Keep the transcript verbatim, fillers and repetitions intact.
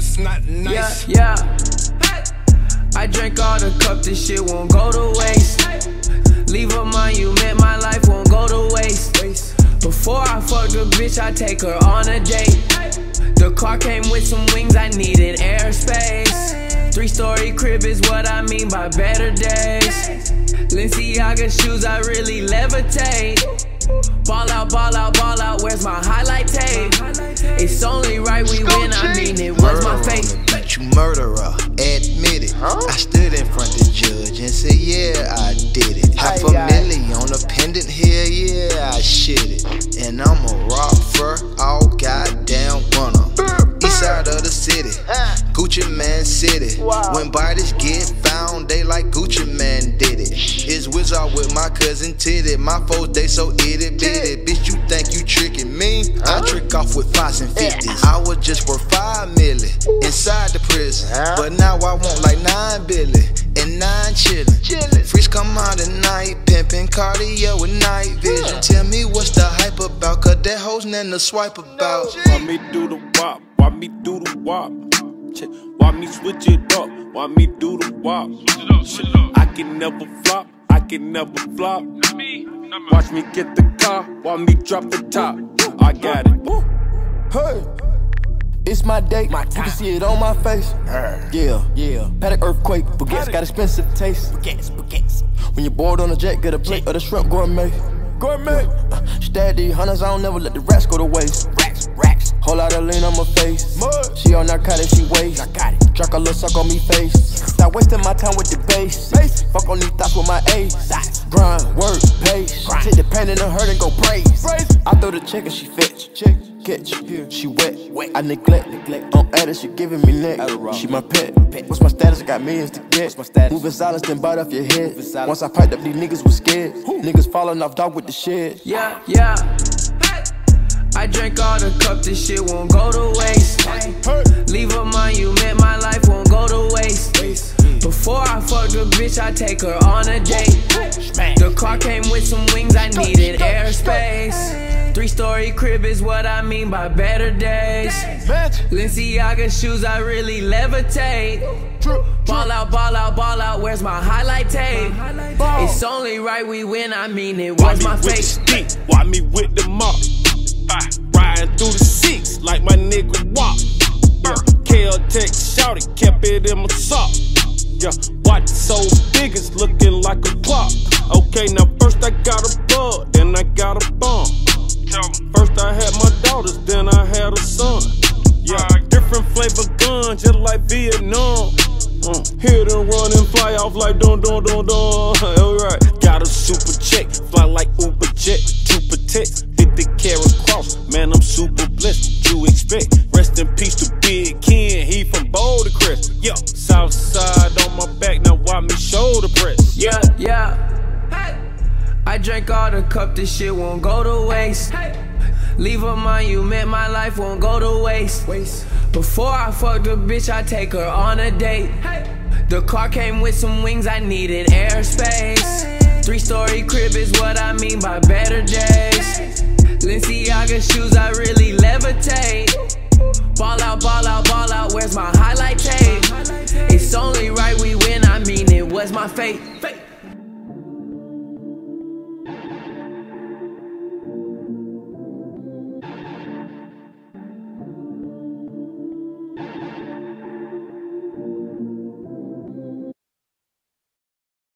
just not nice. Yeah, yeah. I drank all the cup, this shit won't go to waste. Leave a monument, my life won't go to waste. Before I fuck the bitch, I take her on a date. The car came with some wings, I needed airspace. Three-story crib is what I mean by better days. Balenciaga shoes, I really levitate. Ball out, ball out, ball out, where's my highlight tape? It's only right we win, I mean it was my fate. You murderer, admit it. Huh? I stood in front of the judge and said, yeah, I did it. Half a milli on a pendant here, yeah, I shit it. And I'm a rock fur, all goddamn runner. East side of the city, Gucci Man City. When bodies get found, they like Gucci Man did it. It's Wizard with my cousin Titty. My folks, they so itty bitty. Bitch, you think you tricking me? I trick off with fives and fifties. I was just worth five milli inside the prison, but now I want like nine billion and nine chillin'. Freaks come out at night, pimpin' cardio with night vision. Tell me what's the hype about, cause that hoe's nothing to swipe about. Why me do the wop? Why me do the wop? Why me switch it up? Why me do the wop? I can never flop, I can never flop. Watch me get the car, while me drop the top. I got it. Hey, it's my day. My you can see it on my face. Yeah, yeah. Paddock earthquake, baguettes got expensive taste. Baguettes, baguettes. When you're bored on the jet, get a plate of the shrimp gourmet. Gourmet. Uh, Stack these hunters, I don't never let the rats go to waste. Racks, racks. Whole lot of lean on my face. Mud. She on narcotics, she waste. I got it. Drunk a little suck on me face. Stop wasting my time with the bass. Fuck on these thoughts with my ace. Grind, work, pace. Take the pain in the hurt and go praise. I throw the check and she fetch. Check, catch, she wet. I neglect, neglect. On edit, she giving me neck. She my pet. What's my status? I got millions to get. Moving silence, then bite off your head. Once I piped up, these niggas was scared. Niggas falling off dog with the shit. Yeah, yeah. I drank all the cup, this shit won't go to waste. Leave a monument, my life won't go to waste. Before I fuck the bitch, I take her on a date. The car came with some wings, I needed airspace. Three-story crib is what I mean by better days. Balenciaga shoes, I really levitate. Ball out, ball out, ball out, where's my highlight tape? It's only right we win, I mean it was my fate. Why me with the mop? Riding through the six like my nigga Wop. Yeah, K L Tech shouted, kept it in my sock. Yeah, watch so big, it's looking like a clock. Okay, now first I got a bug, then I got a bomb. First I had my daughters, then I had a son. Yeah, different flavor guns, just like Vietnam. Mm. Hit and run and fly off like dun dun dun dun. Alright, got a super check, fly like Uber jet, to protect. fifty carat cross, man, I'm super blessed. You expect? Rest in peace to Big Ken, he from Boulder Crest. Yeah, south side on my back, now why me shoulder press? Yeah, yeah. I drank all the cup, this shit won't go to waste. Leave a monument, my life won't go to waste. Before I fuck the bitch, I take her on a date. The car came with some wings, I needed airspace. Three-story crib is what I mean by better days. Balenciaga shoes, I really levitate. Ball out, ball out, ball out, where's my highlight tape? It's only right we win, I mean it was my fate.